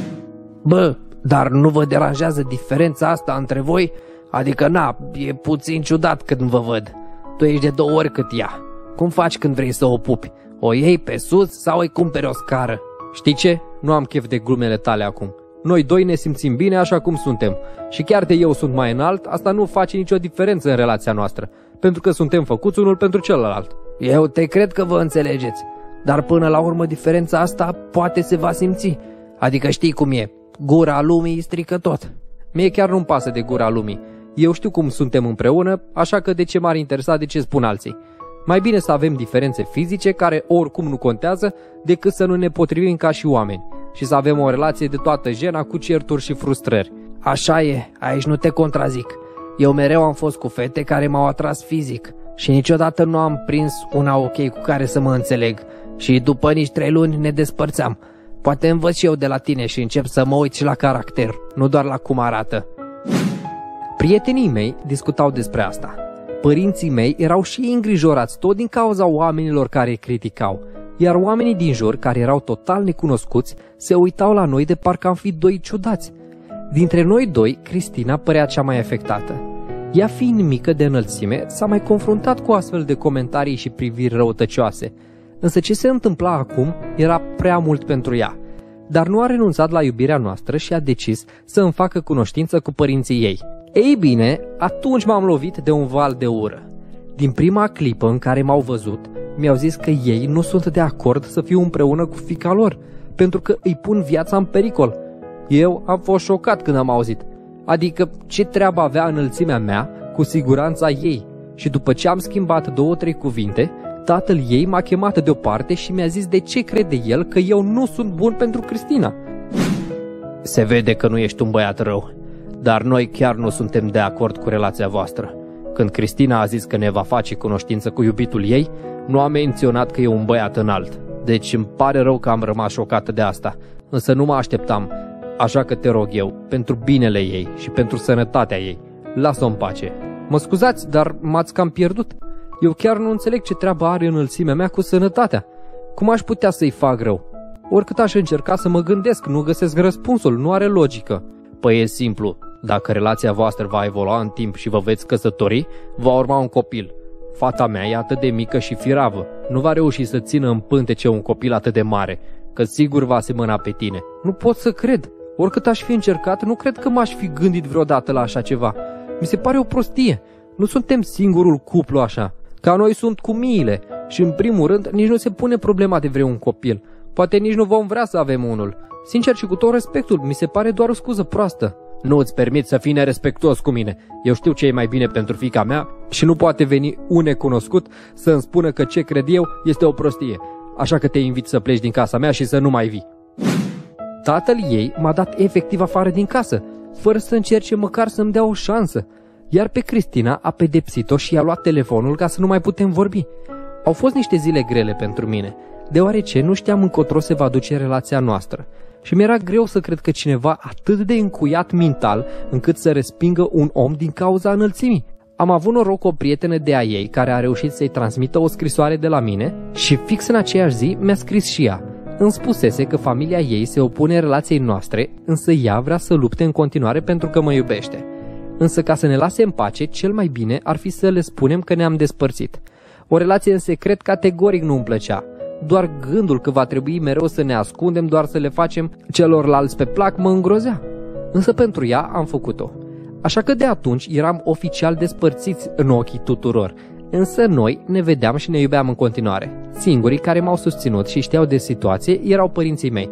Bă, dar nu vă deranjează diferența asta între voi? Adică, na, e puțin ciudat când vă văd. Tu ești de două ori cât ea. Cum faci când vrei să o pupi? O iei pe sus sau îi cumperi o scară? Știi ce? Nu am chef de glumele tale acum. Noi doi ne simțim bine așa cum suntem. Și chiar de eu sunt mai înalt, asta nu face nicio diferență în relația noastră, pentru că suntem făcuți unul pentru celălalt. Eu te cred că vă înțelegeți, dar până la urmă diferența asta poate se va simți. Adică știi cum e, gura lumii strică tot. Mie chiar nu-mi pasă de gura lumii. Eu știu cum suntem împreună, așa că de ce m-ar interesa de ce spun alții? Mai bine să avem diferențe fizice, care oricum nu contează, decât să nu ne potrivim ca și oameni și să avem o relație de toată jena cu certuri și frustrări. Așa e, aici nu te contrazic. Eu mereu am fost cu fete care m-au atras fizic și niciodată nu am prins una ok cu care să mă înțeleg și după nici trei luni ne despărțeam. Poate învăț și eu de la tine și încep să mă uit și la caracter, nu doar la cum arată. Prietenii mei discutau despre asta. Părinții mei erau și ei îngrijorați tot din cauza oamenilor care îi criticau, iar oamenii din jur, care erau total necunoscuți, se uitau la noi de parcă am fi doi ciudați. Dintre noi doi, Cristina părea cea mai afectată. Ea, fiind mică de înălțime, s-a mai confruntat cu astfel de comentarii și priviri răutăcioase, însă ce se întâmpla acum era prea mult pentru ea. Dar nu a renunțat la iubirea noastră și a decis să îmi facă cunoștință cu părinții ei. Ei bine, atunci m-am lovit de un val de ură. Din prima clipă în care m-au văzut, mi-au zis că ei nu sunt de acord să fiu împreună cu fiica lor, pentru că îi pun viața în pericol. Eu am fost șocat când am auzit. Adică ce treabă avea înălțimea mea cu siguranța ei? Și după ce am schimbat două-trei cuvinte, tatăl ei m-a chemat deoparte și mi-a zis de ce crede el că eu nu sunt bun pentru Cristina. Se vede că nu ești un băiat rău, dar noi chiar nu suntem de acord cu relația voastră. Când Cristina a zis că ne va face cunoștință cu iubitul ei, nu a menționat că e un băiat înalt. Deci îmi pare rău că am rămas șocată de asta, însă nu mă așteptam. Așa că te rog eu, pentru binele ei și pentru sănătatea ei, lasă-o în pace. Mă scuzați, dar m-ați cam pierdut. Eu chiar nu înțeleg ce treabă are înălțimea mea cu sănătatea. Cum aș putea să-i fac rău? Oricât aș încerca să mă gândesc, nu găsesc răspunsul, nu are logică. Păi e simplu, dacă relația voastră va evolua în timp și vă veți căsători, va urma un copil. Fata mea e atât de mică și firavă, nu va reuși să țină în pântece un copil atât de mare, că sigur va asemăna pe tine. Nu pot să cred. Oricât aș fi încercat, nu cred că m-aș fi gândit vreodată la așa ceva. Mi se pare o prostie. Nu suntem singurul cuplu așa. Ca noi sunt cu miile și în primul rând nici nu se pune problema de vreun copil. Poate nici nu vom vrea să avem unul. Sincer și cu tot respectul, mi se pare doar o scuză proastă. Nu îți permit să fii nerespectuos cu mine. Eu știu ce e mai bine pentru fiica mea și nu poate veni un necunoscut să îmi spună că ce cred eu este o prostie. Așa că te invit să pleci din casa mea și să nu mai vii. Tatăl ei m-a dat efectiv afară din casă, fără să încerce măcar să-mi dea o șansă. Iar pe Cristina a pedepsit-o și i-a luat telefonul ca să nu mai putem vorbi. Au fost niște zile grele pentru mine, deoarece nu știam încotro se va duce relația noastră. Și mi-era greu să cred că cineva atât de încuiat mental încât să respingă un om din cauza înălțimii. Am avut noroc o prietenă de a ei care a reușit să-i transmită o scrisoare de la mine și fix în aceeași zi mi-a scris și ea. Îmi spusese că familia ei se opune relației noastre, însă ea vrea să lupte în continuare pentru că mă iubește. Însă ca să ne lase în pace, cel mai bine ar fi să le spunem că ne-am despărțit. O relație în secret categoric nu îmi plăcea. Doar gândul că va trebui mereu să ne ascundem, doar să le facem celorlalți pe plac, mă îngrozea. Însă pentru ea am făcut-o. Așa că de atunci eram oficial despărțiți în ochii tuturor. Însă noi ne vedeam și ne iubeam în continuare. Singurii care m-au susținut și știau de situație erau părinții mei.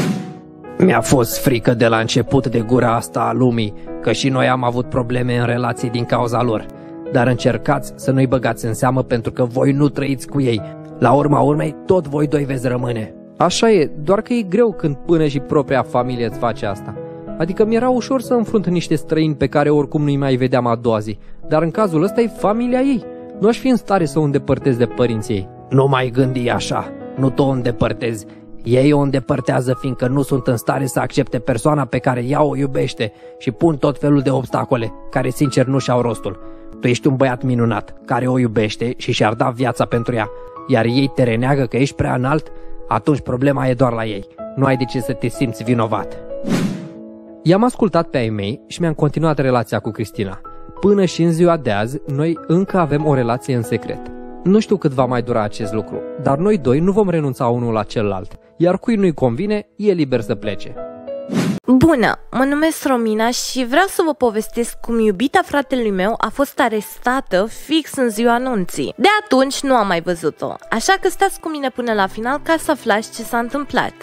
Mi-a fost frică de la început de gura asta a lumii, că și noi am avut probleme în relații din cauza lor. Dar încercați să nu-i băgați în seamă pentru că voi nu trăiți cu ei. La urma urmei, tot voi doi veți rămâne. Așa e, doar că e greu când până și propria familie îți face asta. Adică mi-era ușor să înfrunt niște străini pe care oricum nu-i mai vedeam a doua zi. Dar în cazul ăsta e familia ei. Nu aș fi în stare să o îndepărtez de părinții ei. Nu mai gândi așa, nu te o îndepărtezi. Ei o îndepărtează fiindcă nu sunt în stare să accepte persoana pe care ea o iubește și pun tot felul de obstacole, care sincer nu și-au rostul. Tu ești un băiat minunat, care o iubește și și-ar da viața pentru ea, iar ei te reneagă că ești prea înalt, atunci problema e doar la ei. Nu ai de ce să te simți vinovat. I-am ascultat pe ai mei și mi-am continuat relația cu Cristina. Până și în ziua de azi, noi încă avem o relație în secret. Nu știu cât va mai dura acest lucru, dar noi doi nu vom renunța unul la celălalt, iar cui nu-i convine, e liber să plece. Bună, mă numesc Romina și vreau să vă povestesc cum iubita fratelui meu a fost arestată fix în ziua anunții. De atunci nu am mai văzut-o, așa că stați cu mine până la final ca să aflați ce s-a întâmplat.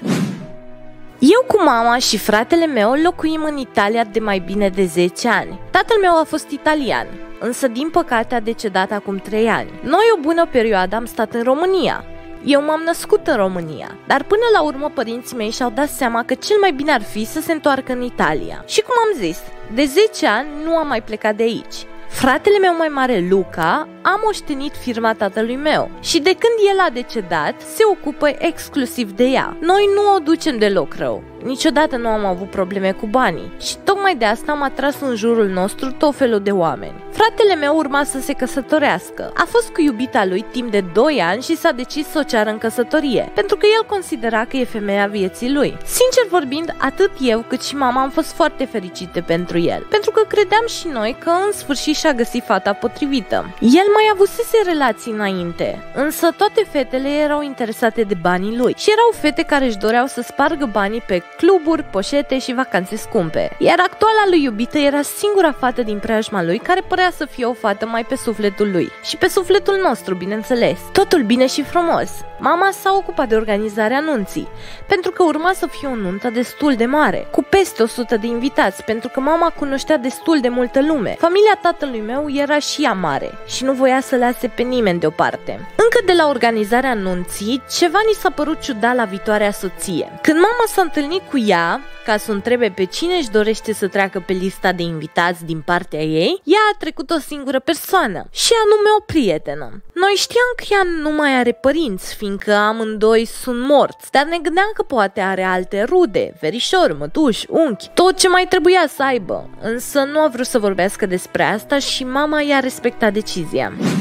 Eu cu mama și fratele meu locuim în Italia de mai bine de zece ani. Tatăl meu a fost italian, însă din păcate a decedat acum trei ani. Noi o bună perioadă am stat în România. Eu m-am născut în România, dar până la urmă părinții mei și-au dat seama că cel mai bine ar fi să se întoarcă în Italia. Și cum am zis, de zece ani nu am mai plecat de aici. Fratele meu mai mare, Luca, a moștenit firma tatălui meu și de când el a decedat, se ocupă exclusiv de ea. Noi nu o ducem deloc rău. Niciodată nu am avut probleme cu banii și tocmai de asta am atras în jurul nostru tot felul de oameni. Fratele meu urma să se căsătorească. A fost cu iubita lui timp de doi ani și s-a decis să o ceară în căsătorie, pentru că el considera că e femeia vieții lui. Sincer vorbind, atât eu cât și mama am fost foarte fericite pentru el, pentru că credeam și noi că în sfârșit și-a găsit fata potrivită. El mai avusese relații înainte, însă toate fetele erau interesate de banii lui și erau fete care își doreau să spargă banii pe cluburi, poșete și vacanțe scumpe. Iar actuala lui iubită era singura fată din preajma lui care părea să fie o fată mai pe sufletul lui și pe sufletul nostru, bineînțeles. Totul bine și frumos. Mama s-a ocupat de organizarea anunții, pentru că urma să fie o nuntă destul de mare, cu peste o sută de invitați, pentru că mama cunoștea destul de multă lume. Familia tatălui meu era și ea mare și nu voia să lase pe nimeni deoparte. Încă de la organizarea anunții, ceva ni s-a părut ciudat la viitoarea soție. Când mama s-a întâlnit cu ea ca să o întrebe pe cine își dorește să treacă pe lista de invitați din partea ei, ea a trecut o singură persoană, și anume o prietenă. Noi știam că ea nu mai are părinți, fiindcă amândoi sunt morți, dar ne gândeam că poate are alte rude, verișori, mătuși, unchi, tot ce mai trebuia să aibă. Însă nu a vrut să vorbească despre asta și mama i-a respectat decizia.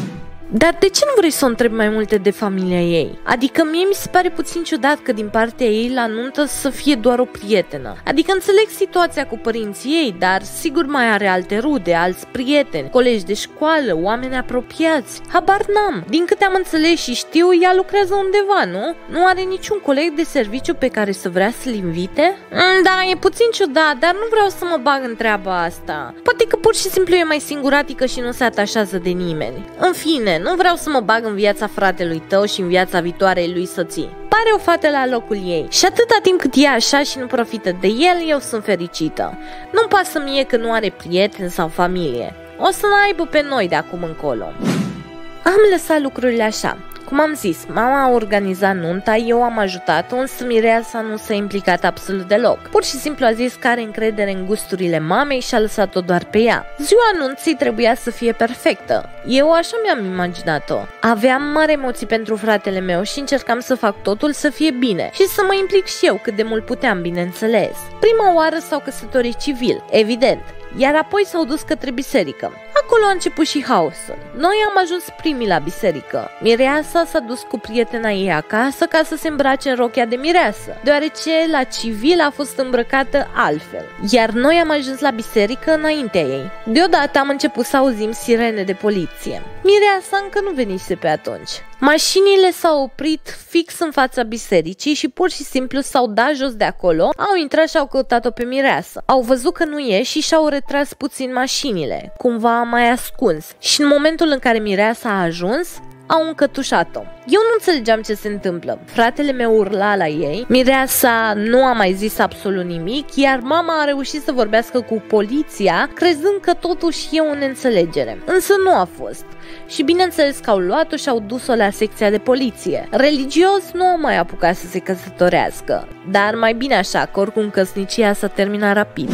Dar de ce nu vrei să o întrebi mai multe de familia ei? Adică mie mi se pare puțin ciudat că din partea ei la nuntă să fie doar o prietenă. Adică înțeleg situația cu părinții ei, dar sigur mai are alte rude, alți prieteni, colegi de școală, oameni apropiați. Habar n-am. Din câte am înțeles și știu, ea lucrează undeva, nu? Nu are niciun coleg de serviciu pe care să vrea să-l invite? Mm, da, e puțin ciudat, dar nu vreau să mă bag în treaba asta. Poate că pur și simplu e mai singuratică și nu se atașează de nimeni. În fine, nu vreau să mă bag în viața fratelui tău și în viața viitoarei lui soții. Pare o fată la locul ei și atâta timp cât e așa și nu profită de el, eu sunt fericită. Nu-mi pasă mie că nu are prieteni sau familie. O să-l aibă pe noi de acum încolo. Am lăsat lucrurile așa. Cum am zis, mama a organizat nunta, eu am ajutat-o, însă Mireasa nu s-a implicat absolut deloc. Pur și simplu a zis că are încredere în gusturile mamei și a lăsat-o doar pe ea. Ziua nunții trebuia să fie perfectă. Eu așa mi-am imaginat-o. Aveam mari emoții pentru fratele meu și încercam să fac totul să fie bine și să mă implic și eu cât de mult puteam, bineînțeles. Prima oară s-au căsătorit civil, evident, iar apoi s-au dus către biserică. Acolo a început și haosul. Noi am ajuns primii la biserică. Mireasa s-a dus cu prietena ei acasă ca să se îmbrace în rochia de mireasă, deoarece la civil a fost îmbrăcată altfel. Iar noi am ajuns la biserică înaintea ei. Deodată am început să auzim sirene de poliție. Mireasa încă nu venise pe atunci. Mașinile s-au oprit fix în fața bisericii și pur și simplu s-au dat jos de acolo, au intrat și au căutat-o pe mireasă. Au văzut că nu e și și-au retras puțin mașinile, cumva mai ascuns. Și în momentul în care mireasa a ajuns, au încătușat-o. Eu nu înțelegeam ce se întâmplă. Fratele meu urla la ei, mireasa nu a mai zis absolut nimic, iar mama a reușit să vorbească cu poliția, crezând că totuși e o neînțelegere. Însă nu a fost. Și bineînțeles că au luat-o și au dus-o la secția de poliție. Religios nu au mai apucat să se căsătorească, dar mai bine așa, că oricum căsnicia s-a terminat rapid.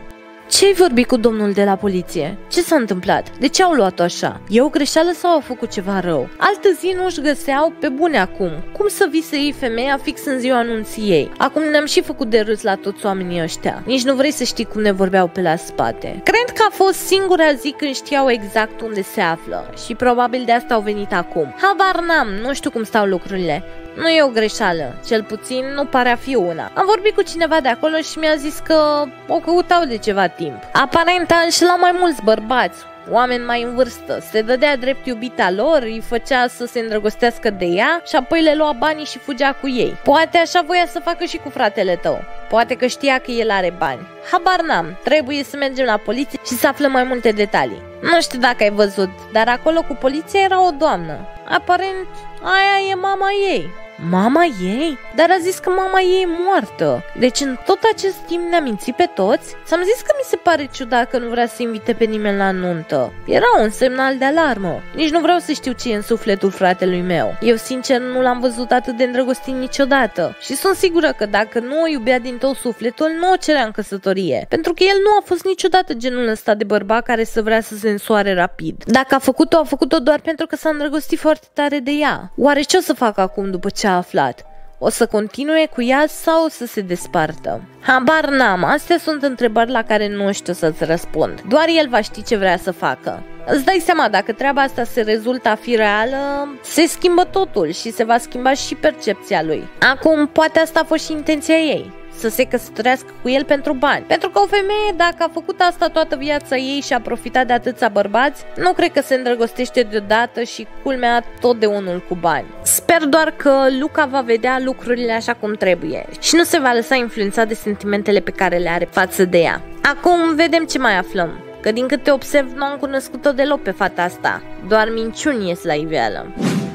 Ce-ai vorbit cu domnul de la poliție? Ce s-a întâmplat? De ce au luat-o așa? E o greșeală sau au făcut ceva rău? Altă zi nu își găseau pe bune acum. Cum să vii să iei femeia fix în ziua anunții ei? Acum ne-am și făcut de râs la toți oamenii ăștia. Nici nu vrei să știi cum ne vorbeau pe la spate. Cred că a fost singura zi când știau exact unde se află și probabil de asta au venit acum. Habar n-am, nu știu cum stau lucrurile. Nu e o greșeală, cel puțin nu pare a fi una. Am vorbit cu cineva de acolo și mi-a zis că o căutau de ceva timp. Aparent a înșelat mai mulți bărbați, oameni mai în vârstă. Se dădea drept iubita lor, îi făcea să se îndrăgostească de ea și apoi le lua banii și fugea cu ei. Poate așa voia să facă și cu fratele tău. Poate că știa că el are bani. Habar n-am, trebuie să mergem la poliție și să aflăm mai multe detalii. Nu știu dacă ai văzut, dar acolo cu poliția era o doamnă. Aparent aia e mama ei. Mama ei? Dar a zis că mama ei e moartă. Deci în tot acest timp ne-a mințit pe toți? Ți-am zis că mi se pare ciudat că nu vrea să invite pe nimeni la nuntă. Era un semnal de alarmă. Nici nu vreau să știu ce e în sufletul fratelui meu. Eu sincer nu l-am văzut atât de îndrăgostit niciodată. Și sunt sigură că dacă nu o iubea din tot sufletul, nu o cerea în căsătorie. Pentru că el nu a fost niciodată genul ăsta de bărbat care să vrea să se însoare rapid. Dacă a făcut-o, a făcut-o doar pentru că s-a îndrăgostit foarte tare de ea. Oare ce o să facă acum după ce a aflat? O să continue cu ea sau o să se despartă? Habar n-am, astea sunt întrebări la care nu știu să-ți răspund. Doar el va ști ce vrea să facă. Îți dai seama, dacă treaba asta se rezultă a fi reală, se schimbă totul și se va schimba și percepția lui. Acum, poate asta a fost și intenția ei, să se căsătorească cu el pentru bani. Pentru că o femeie, dacă a făcut asta toată viața ei și a profitat de atâția bărbați, nu cred că se îndrăgostește deodată și culmea tot de unul cu bani. Sper doar că Luca va vedea lucrurile așa cum trebuie și nu se va lăsa influențat de sentimentele pe care le are față de ea. Acum vedem ce mai aflăm, că din câte observ nu am cunoscut-o deloc pe fata asta, doar minciuni ies la iveală.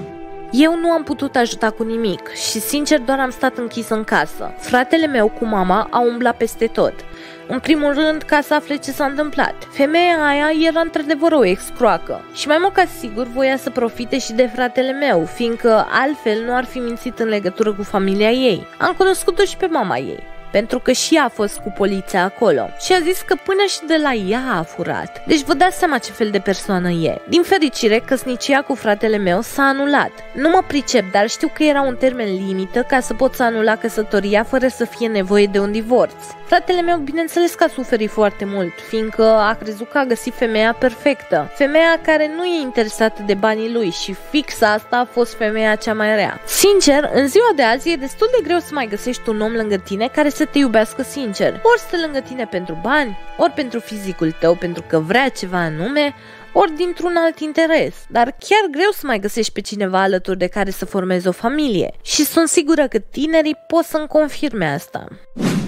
Eu nu am putut ajuta cu nimic și sincer doar am stat închis în casă. Fratele meu cu mama au umblat peste tot. În primul rând ca să afle ce s-a întâmplat. Femeia aia era într-adevăr o ex-croacă și mai mult ca sigur voia să profite și de fratele meu, fiindcă altfel nu ar fi mințit în legătură cu familia ei. Am cunoscut-o și pe mama ei. pentru că și ea a fost cu poliția acolo și a zis că până și de la ea a furat. Deci vă dați seama ce fel de persoană e. Din fericire, căsnicia cu fratele meu s-a anulat. Nu mă pricep, dar știu că era un termen limită ca să pot să anula căsătoria fără să fie nevoie de un divorț. Fratele meu, bineînțeles că a suferit foarte mult, fiindcă a crezut că a găsit femeia perfectă, femeia care nu e interesată de banii lui și fix asta a fost femeia cea mai rea. Sincer, în ziua de azi e destul de greu să mai găsești un om lângă tine care să te iubească sincer. Ori stă lângă tine pentru bani, ori pentru fizicul tău, pentru că vrea ceva anume, ori dintr-un alt interes, dar chiar greu să mai găsești pe cineva alături de care să formezi o familie și sunt sigură că tinerii pot să-mi confirme asta.